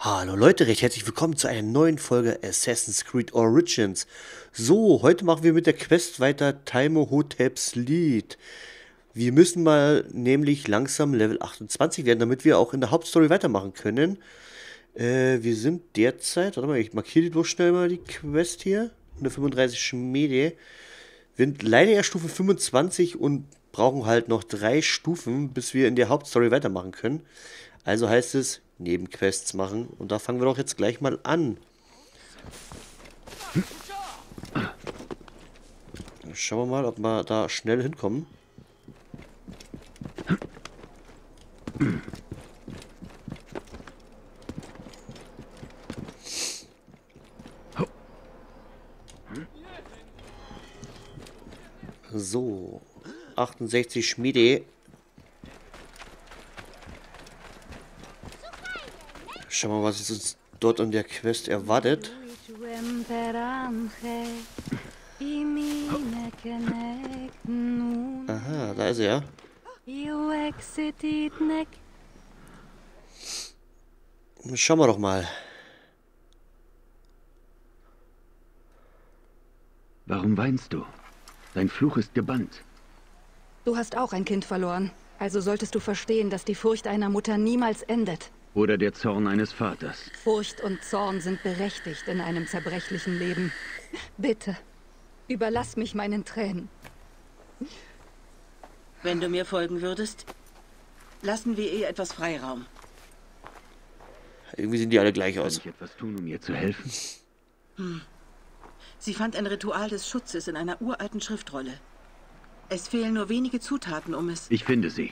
Hallo Leute, recht herzlich willkommen zu einer neuen Folge Assassin's Creed Origins. So, heute machen wir mit der Quest weiter Time Hotep's Lied. Wir müssen mal nämlich langsam Level 28 werden, damit wir auch in der Hauptstory weitermachen können. Wir sind derzeit, warte mal, ich markiere die bloß schnell mal die Quest hier. 135 Schmiede. Wir sind leider erst Stufe 25 und brauchen halt noch 3 Stufen, bis wir in der Hauptstory weitermachen können. Also heißt es, Nebenquests machen. Und da fangen wir doch jetzt gleich mal an. Schauen wir mal, ob wir da schnell hinkommen. So, 68 Schmiede. Schauen wir mal, was uns dort an der Quest erwartet. Aha, da ist er. Schauen wir doch mal. Warum weinst du? Dein Fluch ist gebannt. Du hast auch ein Kind verloren. Also solltest du verstehen, dass die Furcht einer Mutter niemals endet. Oder der Zorn eines Vaters. Furcht und Zorn sind berechtigt in einem zerbrechlichen Leben. Bitte, überlass mich meinen Tränen. Wenn du mir folgen würdest, lassen wir ihr etwas Freiraum. Irgendwie sehen die alle gleich aus. Kann ich etwas tun, um ihr zu helfen? Sie fand ein Ritual des Schutzes in einer uralten Schriftrolle. Es fehlen nur wenige Zutaten, um es... Ich finde sie.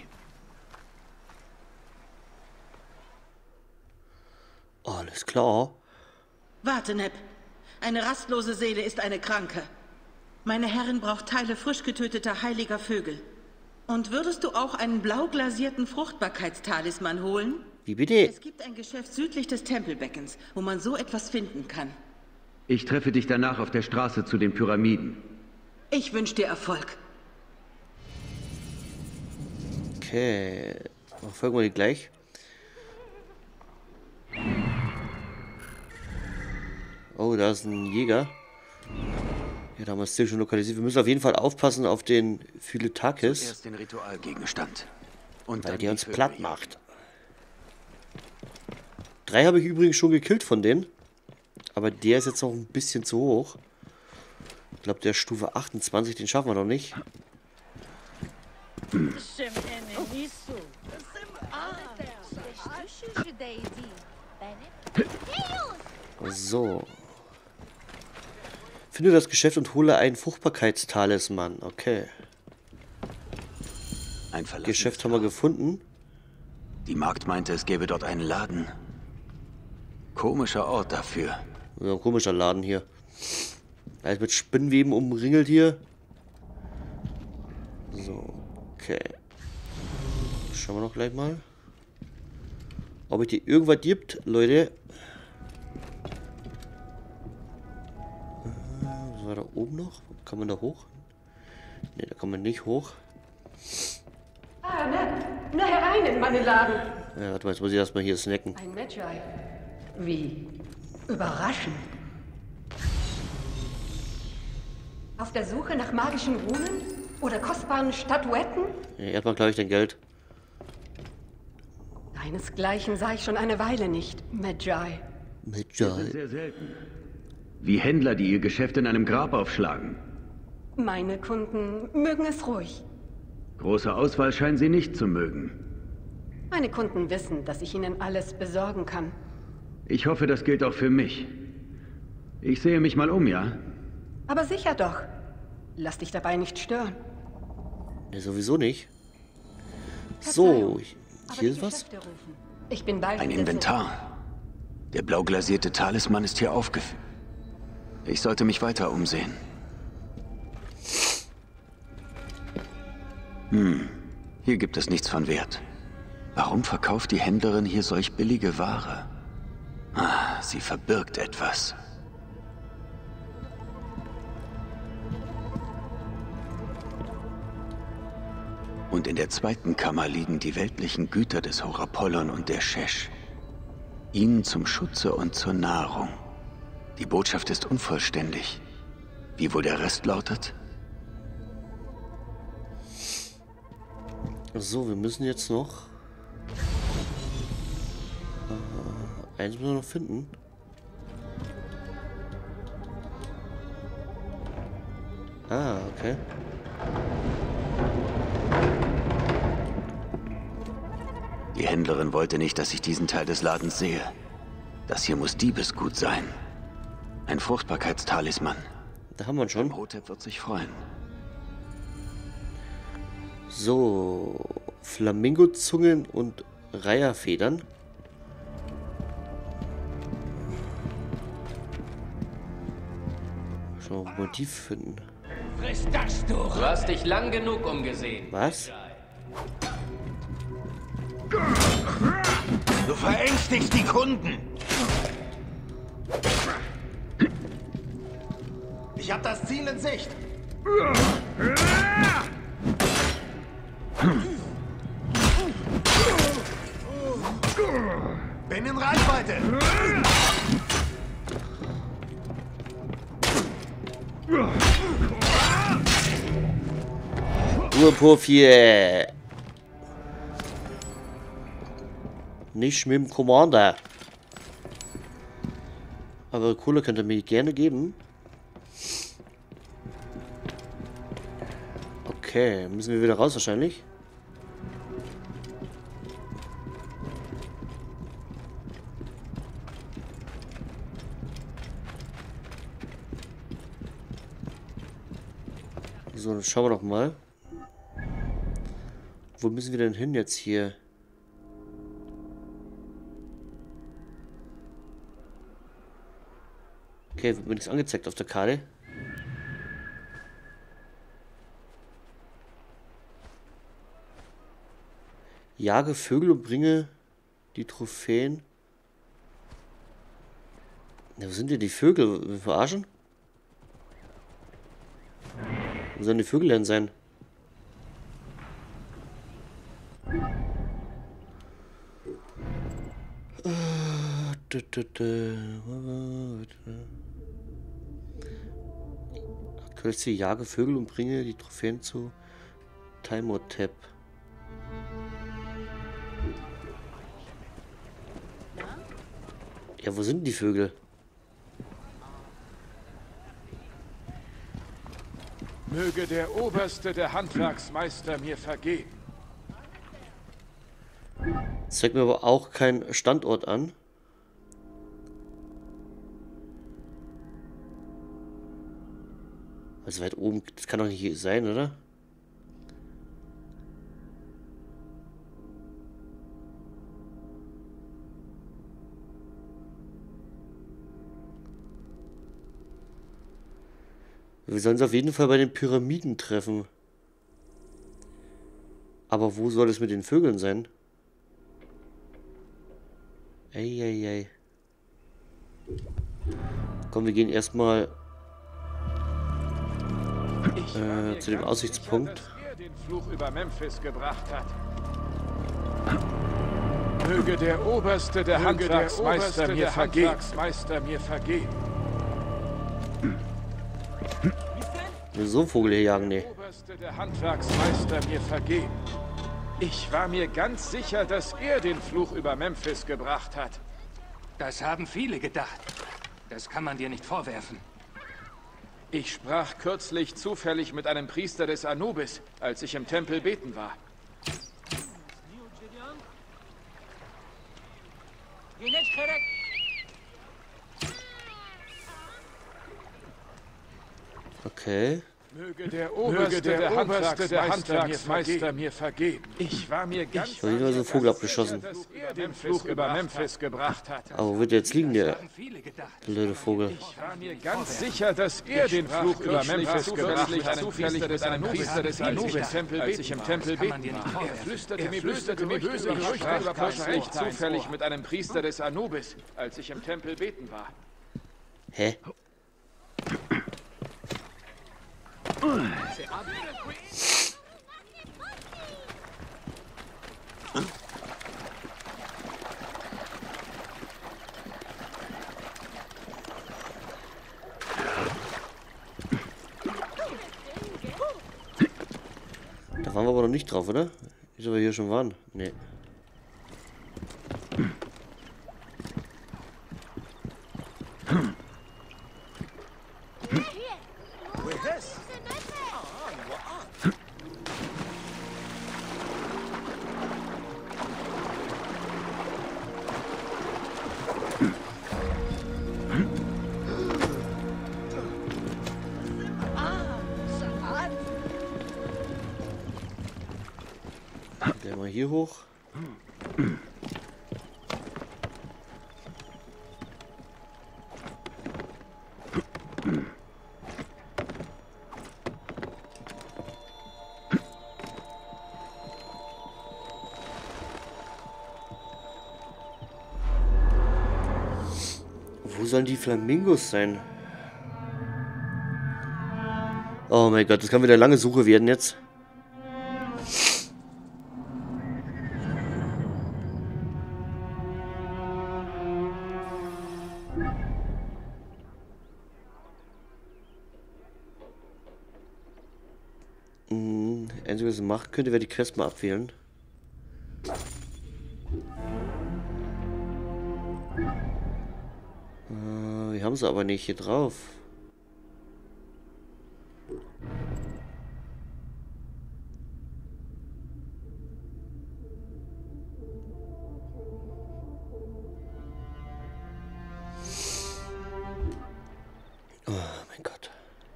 Alles klar. Warte, Neb. Eine rastlose Seele ist eine Kranke. Meine Herrin braucht Teile frisch getöteter heiliger Vögel. Und würdest du auch einen blau glasierten Fruchtbarkeitstalisman holen? Wie bitte? Es gibt ein Geschäft südlich des Tempelbeckens, wo man so etwas finden kann. Ich treffe dich danach auf der Straße zu den Pyramiden. Ich wünsche dir Erfolg. Okay. Folgen wir die gleich. Oh, da ist ein Jäger. Ja, da haben wir es schon lokalisiert. Wir müssen auf jeden Fall aufpassen auf den Philotakis. Erst den Ritualgegenstand. Und weil der uns platt macht. 3 habe ich übrigens schon gekillt von denen. Aber der ist jetzt noch ein bisschen zu hoch. Ich glaube, der ist Stufe 28, den schaffen wir noch nicht. So. Finde das Geschäft und hole einen Fruchtbarkeitstalisman. Okay. Ein Geschäft haben wir gefunden. Die Magd meinte, es gäbe dort einen Laden. Komischer Ort dafür. Ja, ein komischer Laden hier. Alles mit Spinnweben umringelt hier. So, okay. Schauen wir noch gleich mal. Ob es hier irgendwas gibt, Leute. Was war da oben noch? Kann man da hoch? Ne, da kann man nicht hoch. Ah, na herein in meinen Laden. Ja, warte mal, jetzt muss ich erstmal hier snacken. Ein Magi. Wie überraschend. Auf der Suche nach magischen Runen oder kostbaren Statuetten? Ja, erstmal glaube ich dein Geld. Deinesgleichen sah ich schon eine Weile nicht, Magi. Das ist sehr selten. Wie Händler, die ihr Geschäft in einem Grab aufschlagen. Meine Kunden mögen es ruhig. Große Auswahl scheinen sie nicht zu mögen. Meine Kunden wissen, dass ich ihnen alles besorgen kann. Ich hoffe, das gilt auch für mich. Ich sehe mich mal um, ja? Aber sicher doch. Lass dich dabei nicht stören. Ne, sowieso nicht. So, Aber hier die ist was. Geschäfte rufen. Ich bin bald Ein wieder Inventar. Der blau glasierte Talisman ist hier aufgeführt. Ich sollte mich weiter umsehen. Hier gibt es nichts von Wert. Warum verkauft die Händlerin hier solch billige Ware? Ah, sie verbirgt etwas. Und in der zweiten Kammer liegen die weltlichen Güter des Horapollon und der Shesh. Ihnen zum Schutze und zur Nahrung. Die Botschaft ist unvollständig. Wie wohl der Rest lautet? So, wir müssen jetzt noch... eins müssen wir noch finden. Ah, okay. Die Händlerin wollte nicht, dass ich diesen Teil des Ladens sehe. Das hier muss Diebesgut sein. Ein Fruchtbarkeitstalisman. Da haben wir ihn schon. Imhotep wird sich freuen. So, Flamingozungen und Reiherfedern. Schon ein Motiv finden. Friss das, du! Du hast dich lang genug umgesehen. Was? Du verängstigst die Kunden. Ich hab das Ziel in Sicht. Bin in Reichweite. Ruhepuff hier. Nicht mit dem Commander. Aber Kohle könnt ihr mir gerne geben. Okay, müssen wir wieder raus wahrscheinlich. So, dann schauen wir doch mal. Wo müssen wir denn hin jetzt hier? Okay, wird mir nichts angezeigt auf der Karte. Jage Vögel und bringe die Trophäen. Ja, wo sind denn die Vögel? Wir verarschen? Wo sollen die Vögel denn sein? Aktuellste Jage Vögel und bringe die Trophäen zu Imhotep. Ja, wo sind die Vögel? Möge der Oberste der Handwerksmeister mir vergeben. Zeigt mir aber auch keinen Standort an. Also weit oben, das kann doch nicht hier sein, oder? Wir sollen uns auf jeden Fall bei den Pyramiden treffen. Aber wo soll es mit den Vögeln sein? Eieiei. Komm, wir gehen erstmal zu dem Aussichtspunkt. Sicher, dass er den Fluch über Memphis gebracht hat. Möge der Oberste der Handwerksmeister mir vergeben. Nur so Vogel hier jagen, nee. Der Oberste der Handwerksmeister mir vergeben. Ich war mir ganz sicher, dass er den Fluch über Memphis gebracht hat. Das haben viele gedacht. Das kann man dir nicht vorwerfen. Ich sprach kürzlich zufällig mit einem Priester des Anubis, als ich im Tempel beten war. Okay. Möge der Oberste der Handwerksmeister mir vergeben. Ich war mir ganz Ich habe so einen Vogel abgeschossen. dass er den Fluch über Memphis gebracht hat. Aber wo wird der jetzt liegen, der Viele gedacht. blöde Vogel? Ich war mir ganz sicher, dass er den Fluch über Memphis gebracht hat. Zufällig mit einem Priester des Anubis, als ich im Tempel beten war. Er flüsterte mir böse Gerüchte über plötzlich zufällig mit einem Priester des Anubis, als ich im Tempel beten war. Hä? Da waren wir aber noch nicht drauf, oder? Ist aber hier schon waren. Nee. Gehen wir hier hoch. Wo sollen die Flamingos sein? Oh mein Gott, das kann wieder eine lange Suche werden jetzt. Einzige, was ich machen könnte, wäre die Quest mal abwählen. Wir haben sie aber nicht hier drauf. Oh mein Gott.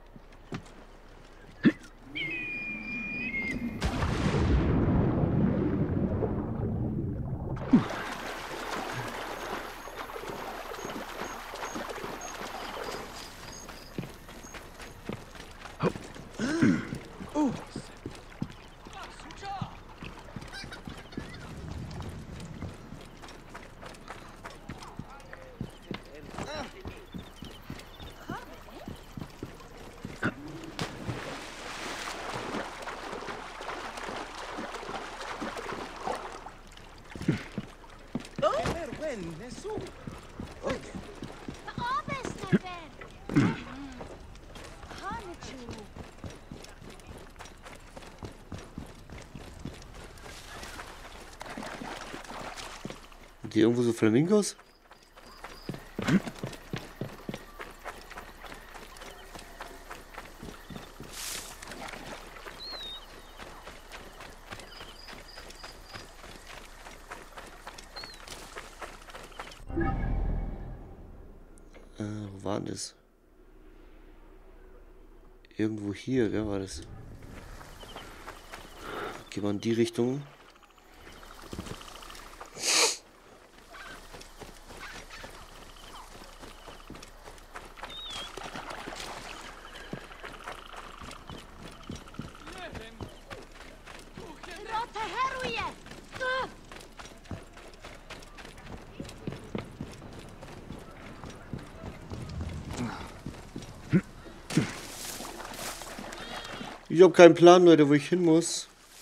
Sind hier irgendwo so Flamingos? Wo war denn das? Irgendwo hier, wer war das? Gehen wir in die Richtung. Ich habe keinen Plan, Leute, wo ich hin muss.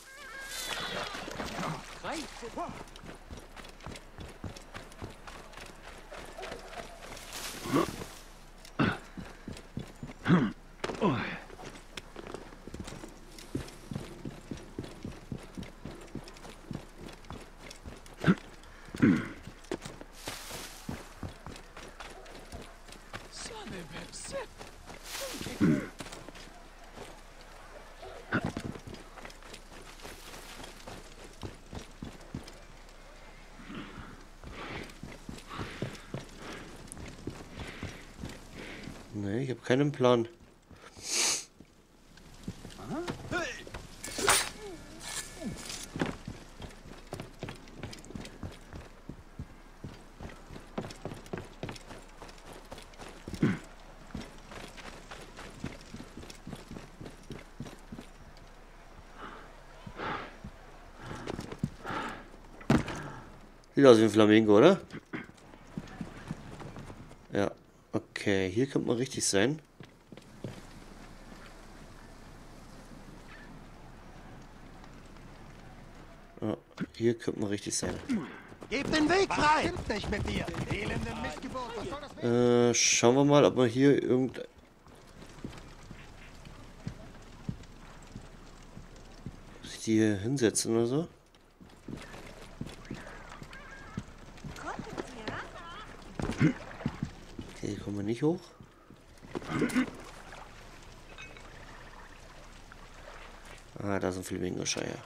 Nee, ich habe keinen Plan. Sieht aus wie ein Flamingo, oder? Ja. Okay, hier könnte man richtig sein. Ja, hier könnte man richtig sein. Gib den Weg frei! Was stimmt nicht mit dir? Elende Missgeburt, was soll das werden? Schauen wir mal, ob man hier irgend... die hier hinsetzen oder so. Okay, hier kommen wir nicht hoch. Ah, da sind Flamingo-Scheier.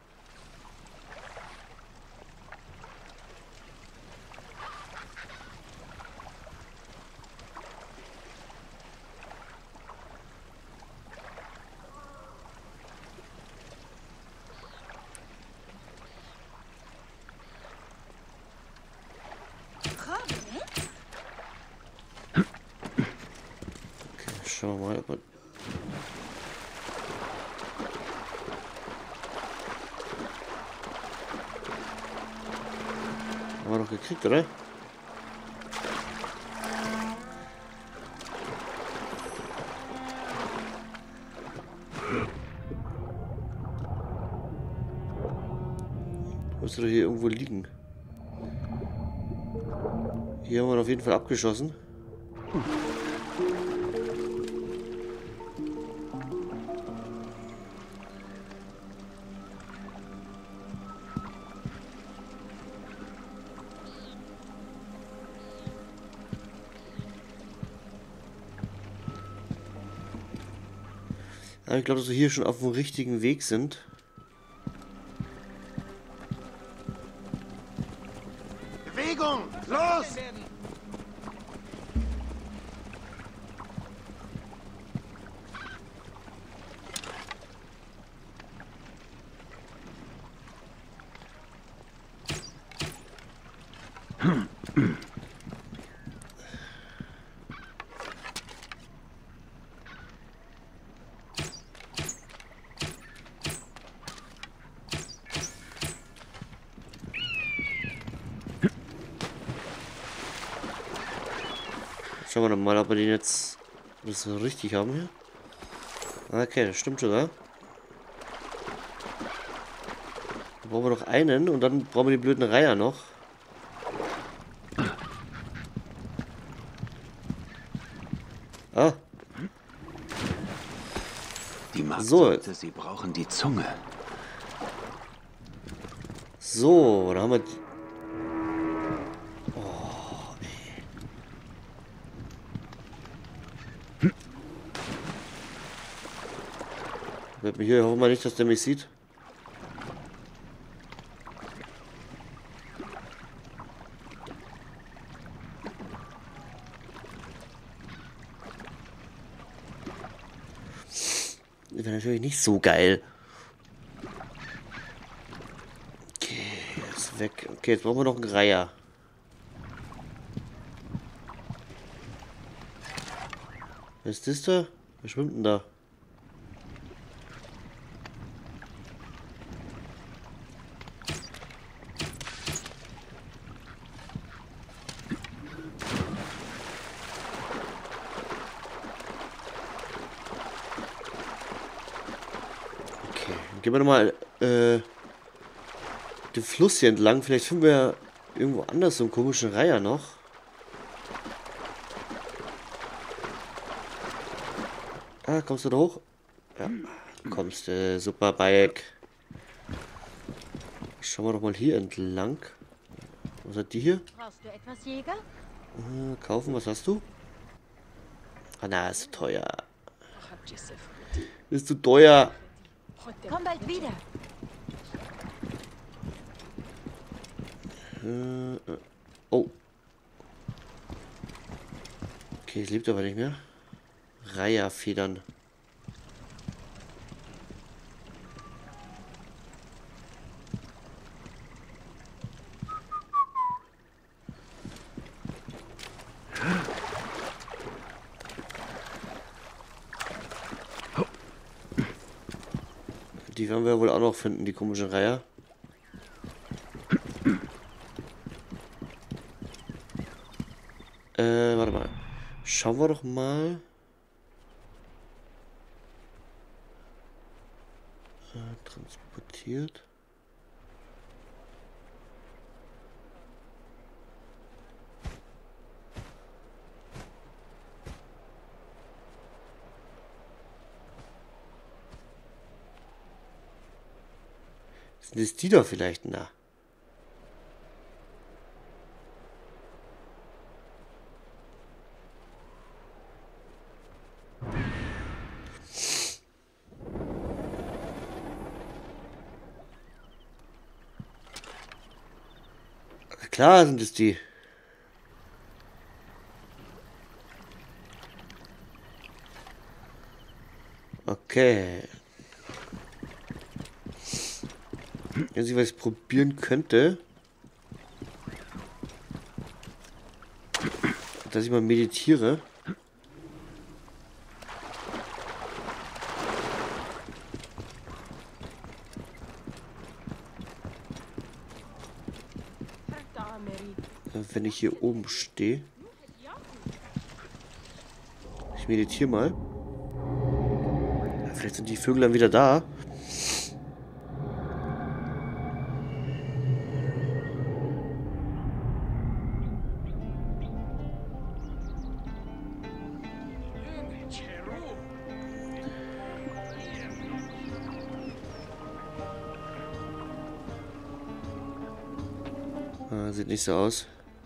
Schauen wir mal, ob wir... Haben wir noch gekriegt, oder? Müsste doch hier irgendwo liegen. Hier haben wir auf jeden Fall abgeschossen. Aber ich glaube, dass wir hier schon auf dem richtigen Weg sind. Bewegung! Los! Schauen wir doch mal, ob wir den jetzt das so richtig haben hier. Okay, das stimmt sogar. Da brauchen wir noch einen und dann brauchen wir die blöden Reiher noch. Ah. Die Magd So. sagte, sie brauchen die Zunge. So, da haben wir... Bleib mir hier, hoffen wir nicht, dass der mich sieht. Das wäre natürlich nicht so geil. Okay, ist weg. Okay, jetzt brauchen wir noch einen Reiher. Was ist das da? Wer schwimmt denn da? Gehen wir nochmal den Fluss hier entlang. Vielleicht finden wir irgendwo anders so einen komischen Reiher noch. Ah, kommst du da hoch? Ja, kommst du. Super Bike. Schauen wir doch mal hier entlang. Was hat die hier? Brauchst du etwas, Jäger? Kaufen, was hast du? Ah, na, ist zu teuer. Ist zu teuer. Komm bald wieder. Oh. Okay, es lebt aber nicht mehr. Reiherfedern. Die werden wir wohl auch noch finden, die komischen Reiher. Warte mal. Schauen wir doch mal. Transportiert. Sind es die da vielleicht? Na. Klar sind es die. Okay. Wenn ich was probieren könnte, dass ich mal meditiere. Wenn ich hier oben stehe. Ich meditiere mal. Ja, vielleicht sind die Vögel dann wieder da. Sieht nicht so aus.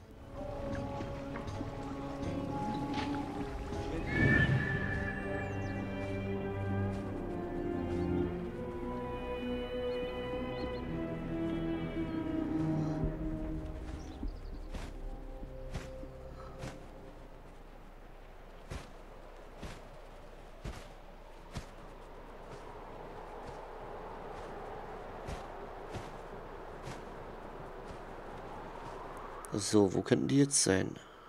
So, wo könnten die jetzt sein?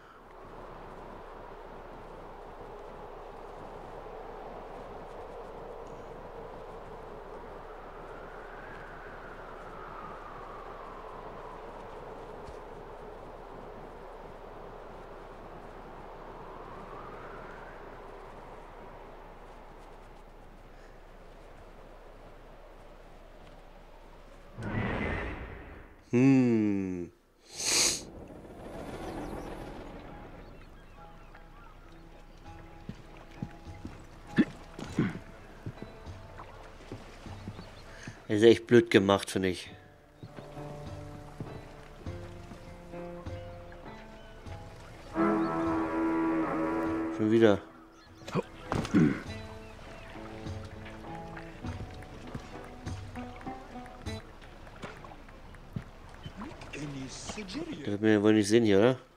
Das ist echt blöd gemacht, finde ich. Schon wieder. Das wird mir wohl nicht sehen hier, oder?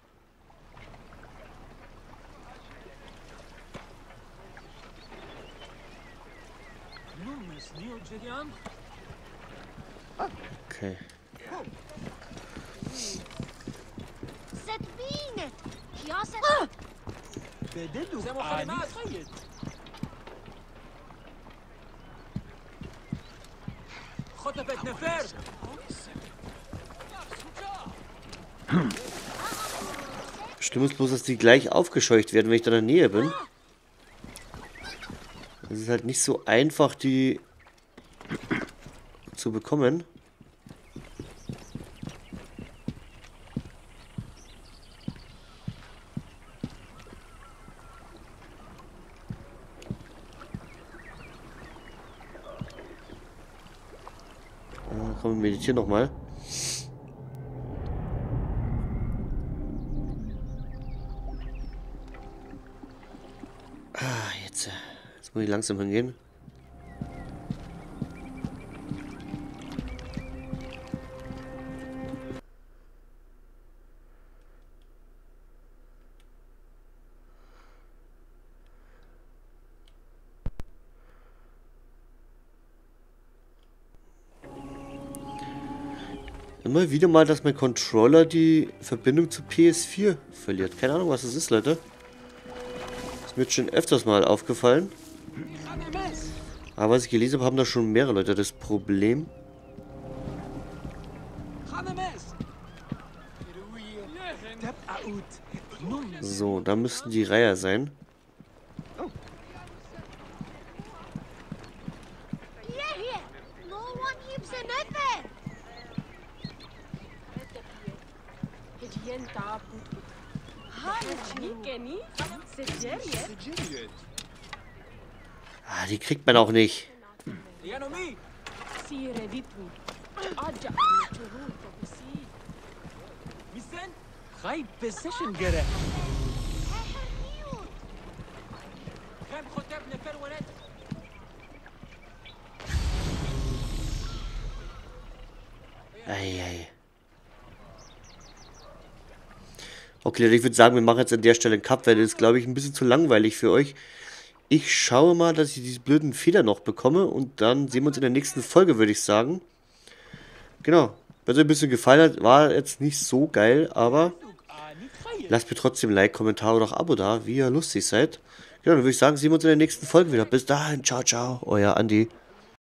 Okay. Schlimm ist bloß, dass die gleich aufgescheucht werden, wenn ich da in der Nähe bin. Es ist halt nicht so einfach, die zu bekommen. Komm, wir meditieren nochmal. Jetzt muss ich langsam hingehen. Immer wieder mal, dass mein Controller die Verbindung zu PS4 verliert. Keine Ahnung, was das ist, Leute. Ist mir jetzt schon öfters mal aufgefallen. Aber was ich gelesen habe, haben da schon mehrere Leute das Problem. So, da müssten die Reiher sein. Ah, die kriegt man auch nicht. Eieiei. Okay, Leute, ich würde sagen, wir machen jetzt an der Stelle einen Cut, weil das ist, glaube ich, ein bisschen zu langweilig für euch. Ich schaue mal, dass ich diese blöden Feder noch bekomme und dann sehen wir uns in der nächsten Folge, würde ich sagen. Genau. Wenn es euch ein bisschen gefallen hat, war jetzt nicht so geil, aber lasst mir trotzdem ein Like, Kommentar oder auch Abo da, wie ihr lustig seid. Genau, dann würde ich sagen, sehen wir uns in der nächsten Folge wieder. Bis dahin, ciao, ciao, euer Andi.